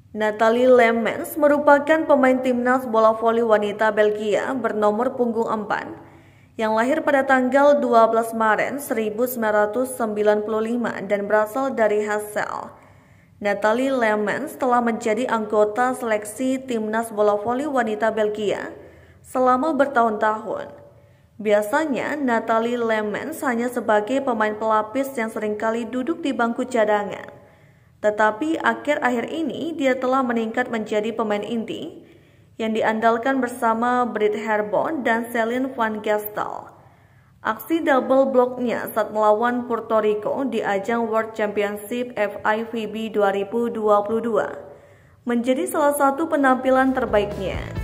Nathalie Lemmens merupakan pemain timnas bola voli wanita Belgia bernomor punggung 4 yang lahir pada tanggal 12 Maret 1995 dan berasal dari Hasselt. Nathalie Lemmens telah menjadi anggota seleksi timnas bola voli wanita Belgia selama bertahun-tahun. Biasanya, Nathalie Lemmens hanya sebagai pemain pelapis yang seringkali duduk di bangku cadangan. Tetapi akhir-akhir ini dia telah meningkat menjadi pemain inti yang diandalkan bersama Brit Herbon dan Celine Van Gestel. Aksi double blocknya saat melawan Puerto Rico di ajang World Championship FIVB 2022 menjadi salah satu penampilan terbaiknya.